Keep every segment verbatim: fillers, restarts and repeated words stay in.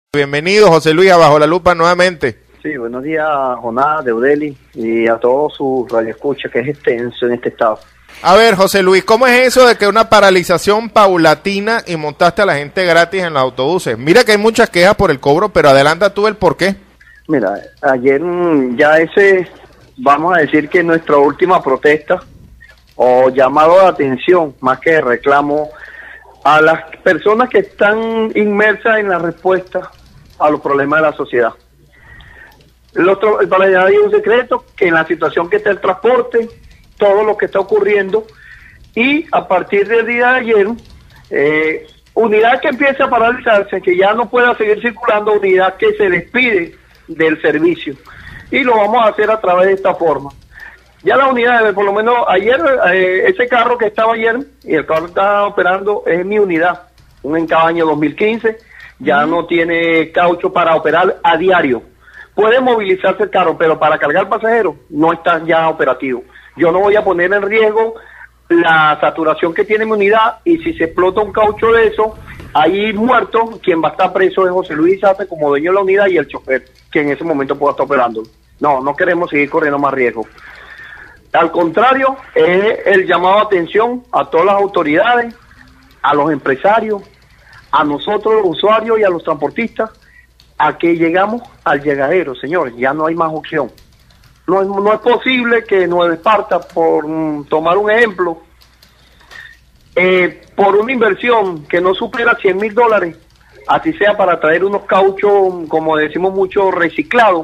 Bienvenido, José Luis, a Bajo la Lupa nuevamente. Sí, buenos días, Jonás, Deudeli, y a todos sus radioescuchas, que es extenso en este estado. A ver, José Luis, ¿cómo es eso de que una paralización paulatina y montaste a la gente gratis en los autobuses? Mira que hay muchas quejas por el cobro, pero adelanta tú el por qué. Mira, ayer ya ese, vamos a decir que nuestra última protesta, o llamado de atención, más que de reclamo, a las personas que están inmersas en la respuesta a los problemas de la sociedad. El otro, para nadie es un secreto que en la situación que está el transporte, todo lo que está ocurriendo, y a partir del día de ayer, eh, unidad que empieza a paralizarse, que ya no pueda seguir circulando, unidad que se despide del servicio, y lo vamos a hacer a través de esta forma. Ya la unidad, por lo menos ayer, eh, ese carro que estaba ayer, y el carro que está operando, es mi unidad, un Encabaño dos mil quince, ya no tiene caucho para operar a diario. Puede movilizarse el carro, pero para cargar pasajeros no está ya operativo. Yo no voy a poner en riesgo la saturación que tiene mi unidad, y si se explota un caucho de eso, ahí muerto, quien va a estar preso es José Luis Sape como dueño de la unidad y el chofer, que en ese momento pueda estar operando. No, no queremos seguir corriendo más riesgo. Al contrario, es el llamado de atención a todas las autoridades, a los empresarios, a nosotros los usuarios y a los transportistas, a que llegamos al llegadero, señores, ya no hay más opción. No es, no es posible que Nueva Esparta, por um, tomar un ejemplo, eh, por una inversión que no supera cien mil dólares, así sea para traer unos cauchos, como decimos mucho, reciclados,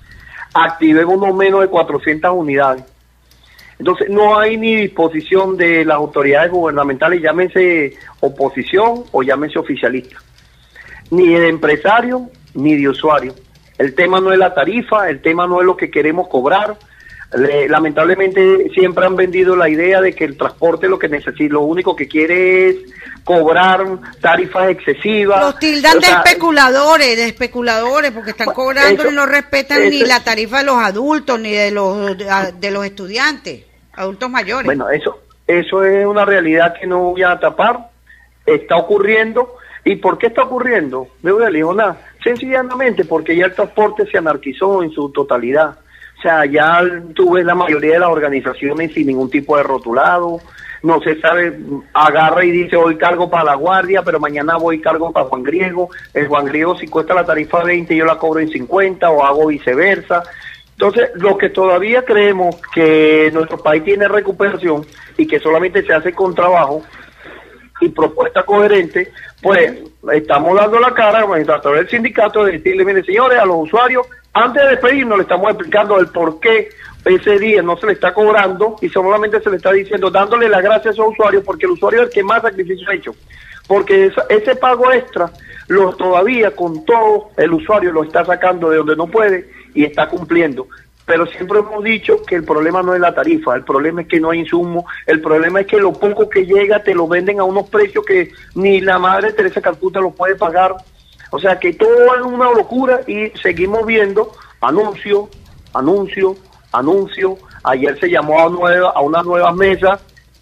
activen unos menos de cuatrocientas unidades. Entonces no hay ni disposición de las autoridades gubernamentales, llámense oposición o llámense oficialista, ni de empresarios ni de usuarios. El tema no es la tarifa, el tema no es lo que queremos cobrar. Le, lamentablemente siempre han vendido la idea de que el transporte lo que necesita, lo único que quiere es cobrar tarifas excesivas. Los tildan o de sea, especuladores, de especuladores, porque están cobrando eso, y no respetan eso, ni la tarifa de los adultos ni de los de los estudiantes, adultos mayores. Bueno, eso eso es una realidad que no voy a tapar, está ocurriendo. ¿Y por qué está ocurriendo? Me voy a decir nada. Sencillamente porque ya el transporte se anarquizó en su totalidad. O sea, ya tú ves la mayoría de las organizaciones sin ningún tipo de rotulado, no se sabe, agarra y dice hoy cargo para La Guardia, pero mañana voy cargo para Juan Griego, el Juan Griego si cuesta la tarifa veinte yo la cobro en cincuenta o hago viceversa. Entonces, lo que todavía creemos que nuestro país tiene recuperación y que solamente se hace con trabajo y propuesta coherente, pues estamos dando la cara a través del sindicato de decirle, mire señores, a los usuarios, antes de despedirnos le estamos explicando el por qué ese día no se le está cobrando y solamente se le está diciendo, dándole las gracias a esos usuarios, porque el usuario es el que más sacrificio ha hecho, porque esa, ese pago extra, lo todavía con todo el usuario lo está sacando de donde no puede y está cumpliendo. Pero siempre hemos dicho que el problema no es la tarifa, el problema es que no hay insumo, el problema es que lo poco que llega te lo venden a unos precios que ni la madre Teresa Calcuta lo puede pagar. O sea que todo es una locura y seguimos viendo anuncio, anuncio, anuncio. Ayer se llamó a, nueva, a una nueva mesa.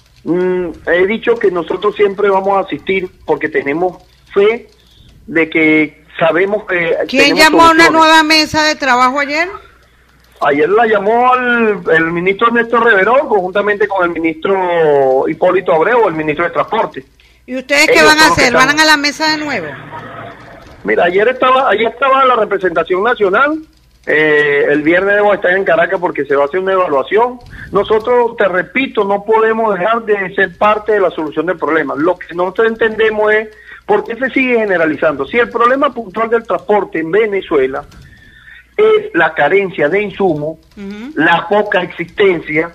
Mm, he dicho que nosotros siempre vamos a asistir porque tenemos fe de que sabemos que... ¿Quién llamó a una nueva mesa de trabajo ayer? Ayer la llamó el, el ministro Ernesto Reverol, conjuntamente con el ministro Hipólito Abreu, el ministro de Transporte. ¿Y ustedes qué Ellos van a hacer? están... ¿Van a la mesa de nuevo? Mira, ayer estaba ayer estaba la representación nacional, eh, el viernes debo estar en Caracas porque se va a hacer una evaluación. Nosotros, te repito, no podemos dejar de ser parte de la solución del problema. Lo que nosotros entendemos es por qué se sigue generalizando. Si el problema puntual del transporte en Venezuela es la carencia de insumos, uh-huh. la poca existencia,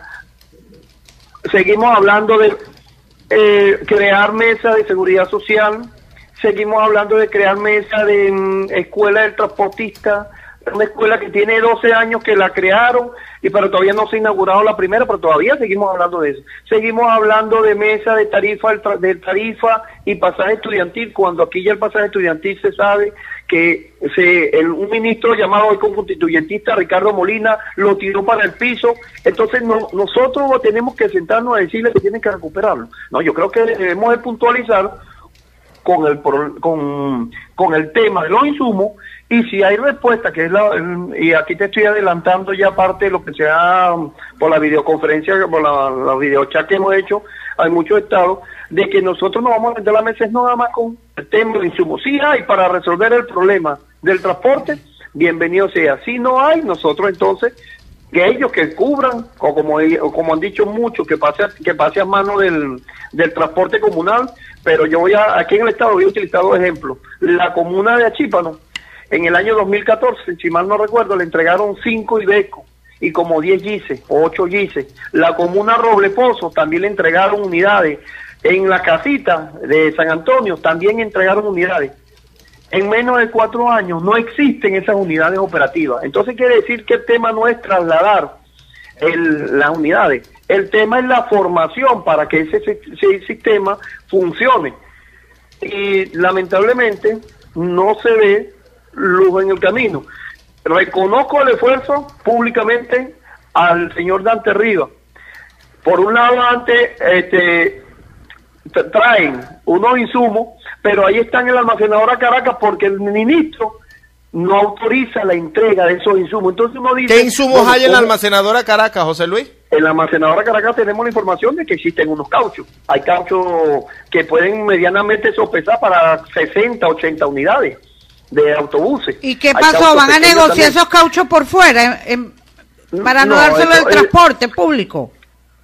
seguimos hablando de eh, crear mesas de seguridad social, seguimos hablando de crear mesas de um, escuela del transportista, una escuela que tiene doce años que la crearon, y pero todavía no se ha inaugurado la primera, pero todavía seguimos hablando de eso. Seguimos hablando de mesa de tarifa, de tarifa y pasaje estudiantil, cuando aquí ya el pasaje estudiantil se sabe que se, el, un ministro llamado hoy constituyentista, Ricardo Molina, lo tiró para el piso. Entonces no, nosotros tenemos que sentarnos a decirle que tienen que recuperarlo. No, yo creo que debemos de puntualizar con el con, con el tema de los insumos, y si hay respuesta, que es la, y aquí te estoy adelantando ya parte de lo que sea por la videoconferencia, por la, la videochat que hemos hecho, hay muchos estados, de que nosotros nos vamos a meter a la mesa es nada más con el tema de insumos. Si hay para resolver el problema del transporte, bienvenido sea. Si no hay, nosotros entonces, que ellos que cubran, o como, o como han dicho muchos, que pase, que pase a mano del, del transporte comunal. Pero yo voy a, aquí en el estado voy a utilizar dos ejemplos. La comuna de Achípano, en el año dos mil catorce, si mal no recuerdo, le entregaron cinco Iveco y como diez Gises o ocho Gises. La comuna Roble Pozo también le entregaron unidades. En la casita de San Antonio también entregaron unidades. En menos de cuatro años no existen esas unidades operativas. Entonces quiere decir que el tema no es trasladar el, las unidades. El tema es la formación para que ese, ese sistema funcione. Y lamentablemente no se ve luz en el camino. Reconozco el esfuerzo públicamente al señor Dante Rivas. Por un lado, antes este, traen unos insumos, pero ahí está en el almacenador a Caracas porque el ministro no autoriza la entrega de esos insumos. Entonces uno dice, ¿qué insumos bueno, hay en la almacenadora Caracas, José Luis? En la almacenadora Caracas tenemos la información de que existen unos cauchos. Hay cauchos que pueden medianamente sopesar para sesenta, ochenta unidades de autobuses. ¿Y qué pasó? ¿Van a negociar también esos cauchos por fuera en, en, para no, no dárselo al transporte público?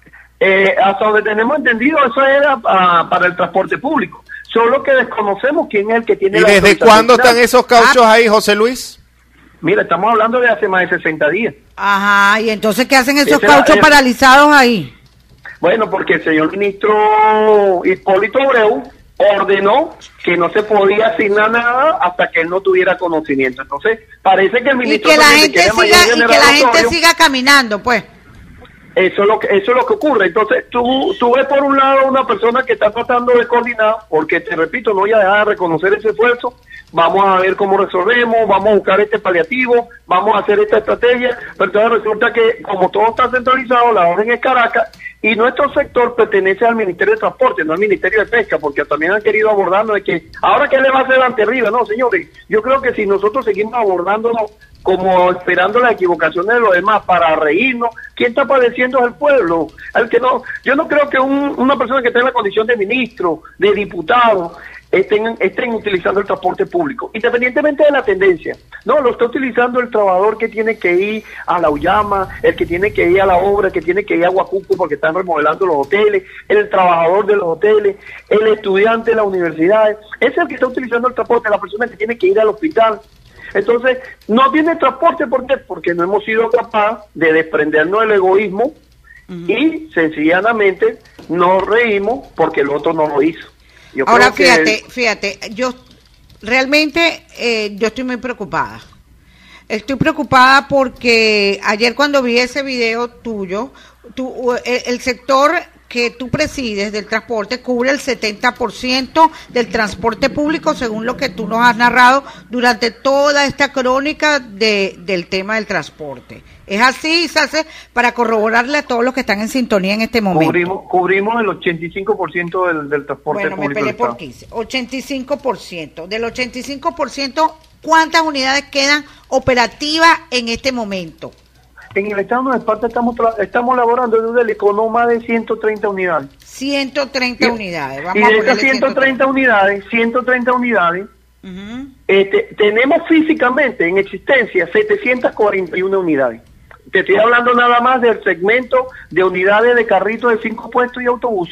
Eh, hasta donde tenemos entendido, eso era uh, para el transporte público. Solo que desconocemos quién es el que tiene ¿Y la desde cuándo están esos cauchos ah. ahí, José Luis? Mira, estamos hablando de hace más de sesenta días. Ajá, ¿y entonces qué hacen esos Ese cauchos era, paralizados ahí? Bueno, porque el señor ministro Hipólito Abreu ordenó que no se podía asignar nada hasta que él no tuviera conocimiento. Entonces, parece que el ministro... Y que la gente siga, y que la gente siga caminando, pues. Eso es lo que eso es lo que ocurre. Entonces tú tú ves por un lado una persona que está tratando de coordinar, porque te repito, no voy a dejar de reconocer ese esfuerzo. Vamos a ver cómo resolvemos, vamos a buscar este paliativo, vamos a hacer esta estrategia, pero entonces resulta que como todo está centralizado, la orden es Caracas y nuestro sector pertenece al Ministerio de Transporte, no al Ministerio de Pesca, porque también han querido abordarnos de que ahora qué le va a hacer ante arriba. No, señores, yo creo que si nosotros seguimos abordándolo como esperando las equivocaciones de los demás para reírnos, ¿quién está padeciendo es el pueblo? El que no, yo no creo que un, una persona que esté en la condición de ministro, de diputado, estén, estén utilizando el transporte público, independientemente de la tendencia. No, lo está utilizando el trabajador que tiene que ir a la Uyama, el que tiene que ir a la obra, el que tiene que ir a Huacuco porque están remodelando los hoteles, el trabajador de los hoteles, el estudiante de las universidades. Ese es el que está utilizando el transporte, la persona que tiene que ir al hospital. Entonces, no tiene transporte, ¿por qué? Porque no hemos sido capaces de desprendernos del egoísmo uh-huh. y sencillamente nos reímos porque el otro no lo hizo. Yo Ahora, creo fíjate, que... fíjate, yo realmente eh, yo estoy muy preocupada. Estoy preocupada porque ayer cuando vi ese video tuyo, tu, el, el sector que tú presides del transporte cubre el setenta por ciento del transporte público, según lo que tú nos has narrado durante toda esta crónica de, del tema del transporte. ¿Es así, se hace para corroborarle a todos los que están en sintonía en este momento? Cubrimos, cubrimos el ochenta y cinco por ciento del, del transporte bueno, público. Bueno, me peleé por quince. ochenta y cinco por ciento. Del ochenta y cinco por ciento, ¿cuántas unidades quedan operativas en este momento? En el estado de Esparta estamos estamos elaborando desde el Econo más de ciento treinta unidades. ciento treinta y, unidades. Vamos y de esas ciento treinta unidades, ciento treinta unidades, uh-huh. este, tenemos físicamente en existencia setecientas cuarenta y una unidades. Te estoy hablando nada más del segmento de unidades de carritos de cinco puestos y autobuses.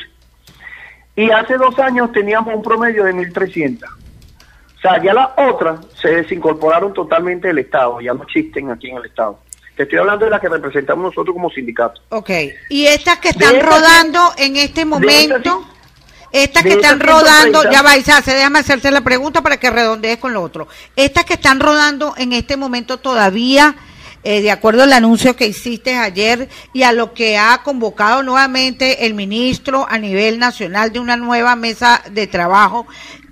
Y hace dos años teníamos un promedio de mil trescientas. O sea, ya las otras se desincorporaron totalmente del Estado, ya no existen aquí en el Estado. Te estoy hablando de las que representamos nosotros como sindicato. Ok. ¿Y estas que están rodando en este momento? Estas que están rodando, ya va, Isace, déjame hacerte la pregunta para que redondees con lo otro. Estas que están rodando en este momento todavía, eh, de acuerdo al anuncio que hiciste ayer y a lo que ha convocado nuevamente el ministro a nivel nacional de una nueva mesa de trabajo,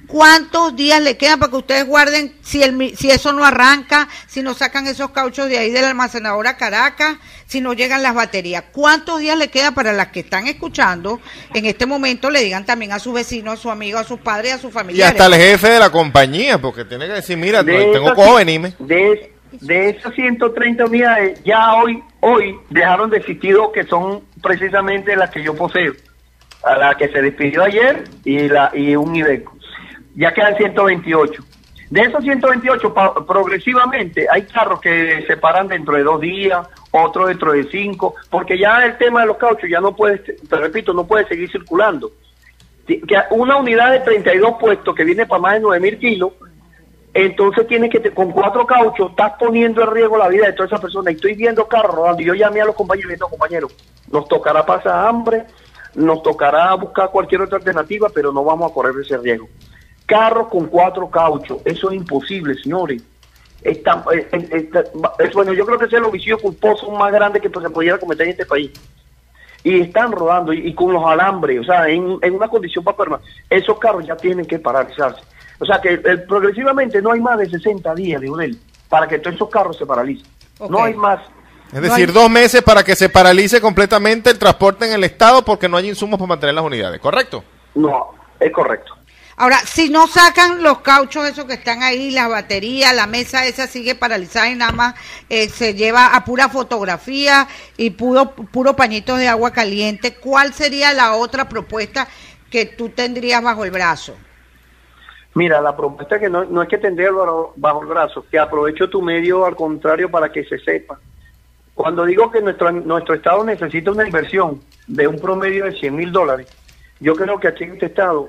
¿Cuántos días le quedan para que ustedes guarden si el si eso no arranca, si no sacan esos cauchos de ahí de la almacenadora Caracas, si no llegan las baterías? ¿Cuántos días le queda para las que están escuchando en este momento le digan también a sus vecinos, a sus amigos, a sus padres, a sus familiares? Y hasta el jefe de la compañía, porque tiene que decir, mira, De tengo esas- cómo venirme. De, de esas ciento treinta unidades, ya hoy hoy dejaron de existir dos que son precisamente las que yo poseo. A la que se despidió ayer y la y un Iveco. Ya quedan ciento veintiocho. De esos ciento veintiocho, pa- progresivamente, hay carros que se paran dentro de dos días, otros dentro de cinco, porque ya el tema de los cauchos ya no puede, te repito, no puede seguir circulando. Ti- Que una unidad de treinta y dos puestos que viene para más de nueve mil kilos, entonces tienes que, te- con cuatro cauchos, estás poniendo en riesgo la vida de toda esa persona. Y estoy viendo carros rodando, y yo llamé a los compañeros y dije, no, compañeros, nos tocará pasar hambre, nos tocará buscar cualquier otra alternativa, pero no vamos a correr ese riesgo. Carros con cuatro cauchos, eso es imposible, señores. Está, eh, eh, está- es, bueno, yo creo que ese es el homicidio culposo más grande que pues, se pudiera cometer en este país. Y están rodando, y, y con los alambres, o sea, en, en una condición paperma. Esos carros ya tienen que paralizarse. O sea, que eh, progresivamente no hay más de sesenta días, Leonel, para que todos esos carros se paralicen. Ok. No hay más. Es decir, dos meses para que se paralice completamente el transporte en el estado porque no hay insumos para mantener las unidades, ¿correcto? No, es correcto. Ahora, si no sacan los cauchos esos que están ahí, las baterías, la mesa esa sigue paralizada y nada más eh, se lleva a pura fotografía y puro, puro pañitos de agua caliente, ¿cuál sería la otra propuesta que tú tendrías bajo el brazo? Mira, la propuesta que no, no es que tendría bajo, bajo el brazo, que aprovecho tu medio al contrario para que se sepa. Cuando digo que nuestro, nuestro estado necesita una inversión de un promedio de cien mil dólares, yo creo que aquí en este estado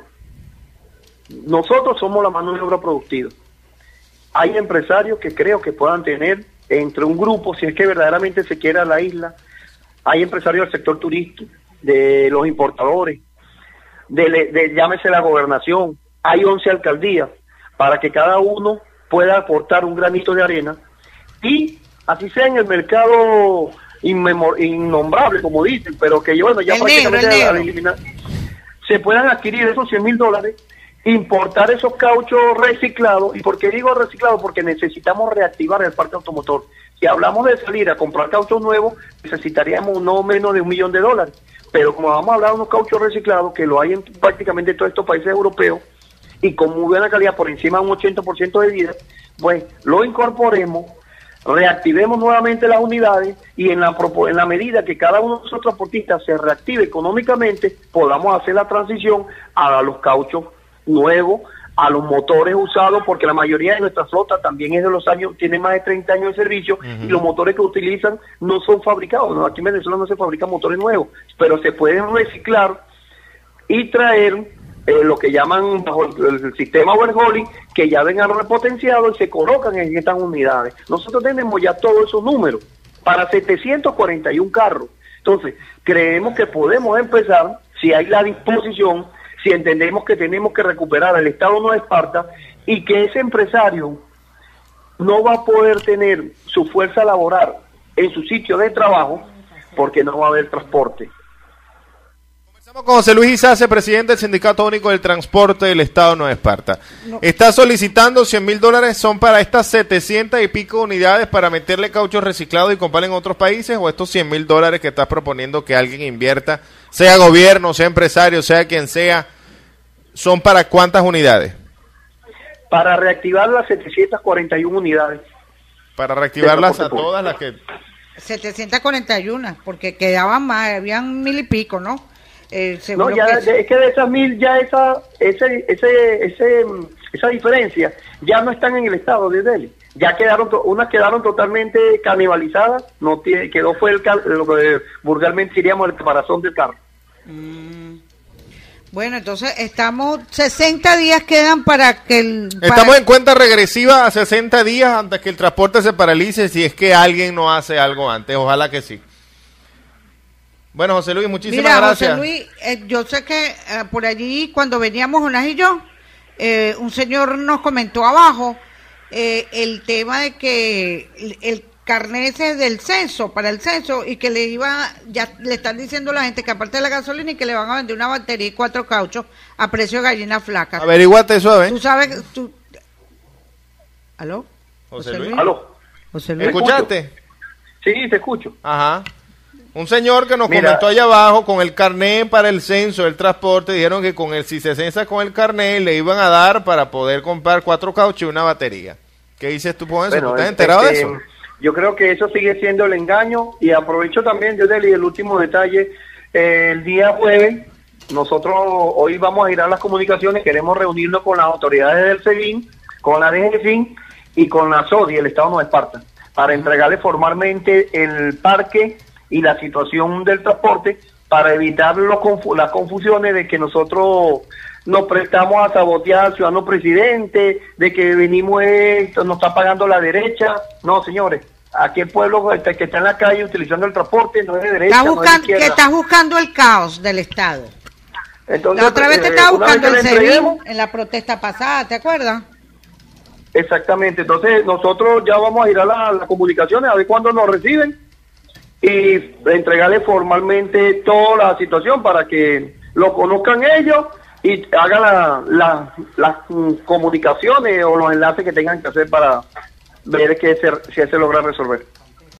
nosotros somos la mano de obra productiva. Hay empresarios que creo que puedan tener entre un grupo, si es que verdaderamente se quiera la isla, hay empresarios del sector turístico, de los importadores, de, de llámese la gobernación, hay once alcaldías, para que cada uno pueda aportar un granito de arena y así sea en el mercado inmemor- innombrable, como dicen, pero que bueno, ya El negro, prácticamente el al negro. eliminar, se puedan adquirir esos cien mil dólares, importar esos cauchos reciclados. ¿Y por qué digo reciclados? Porque necesitamos reactivar el parque automotor. Si hablamos de salir a comprar cauchos nuevos, necesitaríamos no menos de un millón de dólares. Pero como vamos a hablar de unos cauchos reciclados, que lo hay en prácticamente todos estos países europeos, y con muy buena calidad, por encima de un ochenta por ciento de vida, pues lo incorporemos, reactivemos nuevamente las unidades y en la, propo- en la medida que cada uno de esos transportistas se reactive económicamente, podamos hacer la transición a los cauchos nuevos, a los motores usados, porque la mayoría de nuestra flota también es de los años, tiene más de treinta años de servicio, uh-huh. Y los motores que utilizan no son fabricados, ¿no? Aquí en Venezuela no se fabrican motores nuevos, pero se pueden reciclar y traer eh, lo que llaman bajo el, el sistema overhauling, que ya vengan repotenciados y se colocan en estas unidades. Nosotros tenemos ya todos esos números para setecientos cuarenta y uno carros. Entonces, creemos que podemos empezar, si hay la disposición, si entendemos que tenemos que recuperar el Estado Nueva Esparta y que ese empresario no va a poder tener su fuerza laboral en su sitio de trabajo porque no va a haber transporte. Comenzamos con José Luis Izace, presidente del Sindicato Único del Transporte del Estado Nueva Esparta. No. Está solicitando cien mil dólares, ¿son para estas setecientas y pico unidades para meterle caucho reciclado y comprar en otros países? ¿O estos cien mil dólares que estás proponiendo que alguien invierta, sea gobierno, sea empresario, sea quien sea, son para cuántas unidades? Para reactivar las setecientas cuarenta y uno unidades. Para reactivarlas a todas las que... setecientas cuarenta y uno, porque quedaban más, habían mil y pico, ¿no? Eh, no, ya que de, es que de esas mil, ya esa ese, ese, ese, esa diferencia ya no están en el estado de Delhi. Ya quedaron, unas quedaron totalmente canibalizadas, no tiene, quedó fue el, lo que vulgarmente diríamos el caparazón del carro. Mm. Bueno, entonces estamos, sesenta días quedan para que el... Para... Estamos en cuenta regresiva a sesenta días antes que el transporte se paralice, si es que alguien no hace algo antes, ojalá que sí. Bueno, José Luis, muchísimas Mira, gracias. José Luis, eh, yo sé que eh, por allí cuando veníamos Jonás y yo, eh, un señor nos comentó abajo eh, el tema de que el, el carneses del censo, para el censo, y que le iba, ya le están diciendo a la gente que aparte de la gasolina y que le van a vender una batería y cuatro cauchos a precio de gallina flaca. Averíguate eso, a ver. Tú sabes, tú... ¿Aló? José, José Luis. ¿Aló? José Luis. ¿Escuchaste? Sí, te escucho. Ajá. Un señor que nos Mira, comentó allá abajo con el carnet para el censo del transporte, dijeron que con el si se censa con el carnet le iban a dar para poder comprar cuatro cauchos y una batería. ¿Qué dices tú con eso? Bueno, ¿Tú estás este, enterado de eso? Yo creo que eso sigue siendo el engaño y aprovecho también, yo el último detalle, eh, el día jueves, nosotros hoy vamos a ir a las comunicaciones, queremos reunirnos con las autoridades del SEBIN, con la D G F I N y con la S O D I, el Estado Nueva Esparta, para entregarle formalmente el parque y la situación del transporte para evitar los confu las confusiones de que nosotros nos prestamos a sabotear al ciudadano presidente, de que venimos, esto nos está pagando la derecha. No, señores, aquí el pueblo que está en la calle utilizando el transporte no es de derecha, Estás buscando, no es de que izquierda. estás buscando el caos del Estado. Entonces, La otra vez te eh, estaba una vez buscando que el le entreguemos- SEBIN en la protesta pasada, ¿te acuerdas? Exactamente, entonces nosotros ya vamos a ir a las la comunicaciones a ver cuándo nos reciben y entregarle formalmente toda la situación para que lo conozcan ellos y hagan la, la, las mm, comunicaciones o los enlaces que tengan que hacer para ver que se, si se logra resolver.